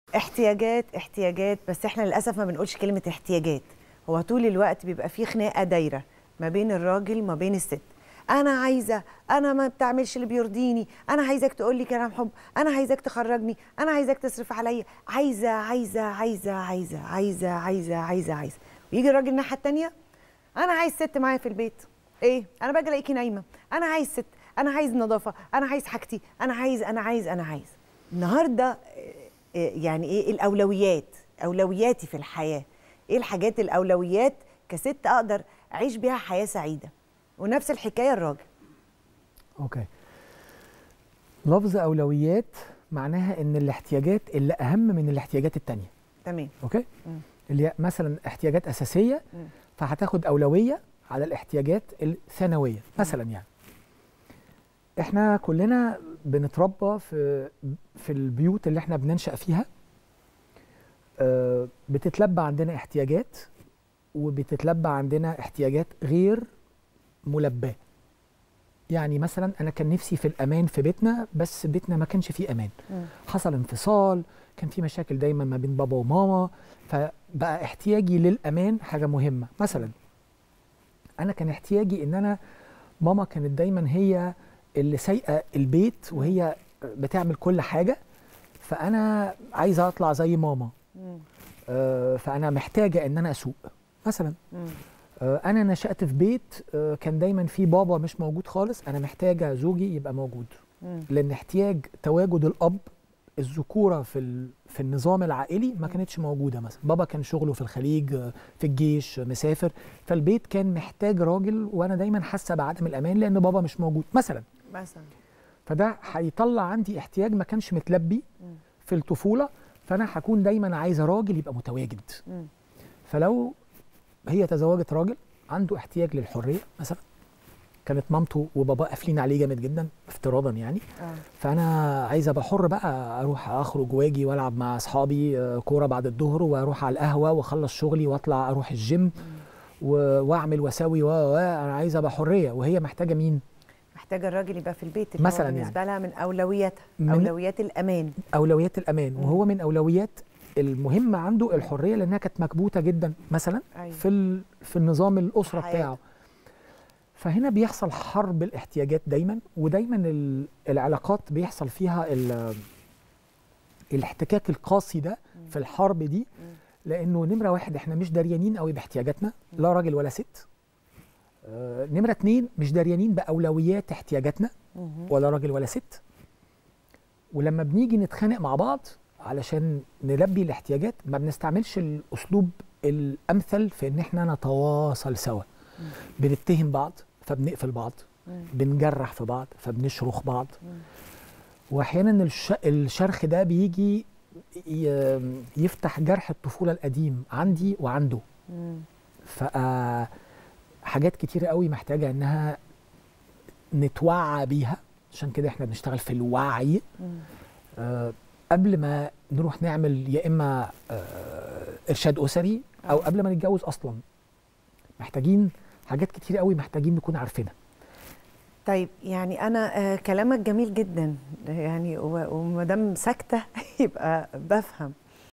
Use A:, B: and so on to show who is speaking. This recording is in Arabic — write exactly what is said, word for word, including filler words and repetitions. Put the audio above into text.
A: احتياجات احتياجات، بس احنا للاسف ما بنقولش كلمه احتياجات. هو طول الوقت بيبقى في خناقه دايره ما بين الراجل وما بين الست. انا عايزه، انا ما بتعملش اللي بيرضيني، انا عايزك تقول لي كلام حب، انا عايزك تخرجني، انا عايزك تصرف عليا، عايزه عايزه عايزه عايزه عايزه عايزه عايزه عايزه. ويجي الراجل الناحيه الثانيه، انا عايز ست معايا في البيت. ايه، انا باجي الاقيكي نايمه، انا عايز ست، انا عايز نظافه، انا عايز حاجتي، انا عايز انا عايز انا عايز. النهارده يعني ايه الاولويات؟ اولوياتي في الحياه ايه؟ الحاجات الاولويات كست اقدر اعيش بيها حياه سعيده. ونفس الحكايه الراجل.
B: اوكي، لفظ اولويات معناها ان الاحتياجات اللي اهم من الاحتياجات التانية.
A: تمام.
B: اوكي.
A: مم.
B: اللي مثلا احتياجات اساسيه
A: مم.
B: فهتاخد اولويه على الاحتياجات الثانويه مثلا. يعني احنا كلنا بنتربى في في البيوت اللي احنا بننشأ فيها، آه، بتتلبى عندنا احتياجات وبتتلبى عندنا احتياجات غير ملباه. يعني مثلا انا كان نفسي في الامان في بيتنا، بس بيتنا ما كانش فيه امان.
A: مم.
B: حصل انفصال، كان في مشاكل دايما ما بين بابا وماما، فبقى احتياجي للامان حاجه مهمه. مثلا انا كان احتياجي ان انا، ماما كانت دايما هي اللي سايقه البيت وهي بتعمل كل حاجه، فانا عايزه اطلع زي ماما. آه فانا محتاجه ان انا اسوق مثلا. آه انا نشأت في بيت آه كان دايما في بابا مش موجود خالص، انا محتاجه زوجي يبقى موجود. مم. لان احتياج تواجد الاب، الذكوره في في النظام العائلي ما كانتش موجوده. مثلا بابا كان شغله في الخليج، في الجيش، مسافر، فالبيت كان محتاج راجل، وانا دايما حاسه بعدم الامان لان بابا مش موجود مثلا.
A: مثلا
B: فده هيطلع عندي احتياج ما كانش متلبي في الطفوله، فانا هكون دايما عايزه راجل يبقى متواجد. م. فلو هي تزوجت راجل عنده احتياج للحريه مثلا، كانت مامته وباباه قافلين عليه جامد جدا افتراضا يعني. آه. فانا عايزه ابقى حر بقى، اروح اخرج واجي والعب مع اصحابي كوره بعد الظهر، واروح على القهوه واخلص شغلي واطلع اروح الجيم واعمل واسوي و انا عايزه ابقى حريه. وهي محتاجه مين؟
A: محتاجه الراجل يبقى في البيت، اللي
B: مثلا
A: هو بالنسبه
B: يعني
A: لها من اولوياتها، من اولويات الامان.
B: اولويات الامان. مم. وهو من اولويات المهمه عنده الحريه، لانها كانت مكبوته جدا مثلا. أيوة. في في النظام الاسره حياتي. بتاعه. فهنا بيحصل حرب الاحتياجات دايما، ودايما العلاقات بيحصل فيها الاحتكاك القاسي ده في الحرب دي. لانه نمره واحد احنا مش داريانين قوي باحتياجاتنا، لا راجل ولا ست. آه نمره اتنين مش داريانين باولويات احتياجاتنا، ولا راجل ولا ست. ولما بنيجي نتخانق مع بعض علشان نلبي الاحتياجات، ما بنستعملش الاسلوب الامثل في ان احنا نتواصل سوا. بنتهم بعض فبنقفل بعض، بنجرح في بعض فبنشرخ بعض. واحيانا الش... الشرخ ده بيجي ي... يفتح جرح الطفوله القديم عندي وعنده. فحاجات كتيره قوي محتاجه انها نتوعى بيها، عشان كده احنا بنشتغل في الوعي. آه قبل ما نروح نعمل يا اما آه ارشاد اسري او قبل ما نتجوز اصلا، محتاجين حاجات كتير قوي محتاجين نكون عارفينها.
A: طيب يعني انا آه كلامك جميل جدا يعني، وما دام ساكته يبقى بفهم.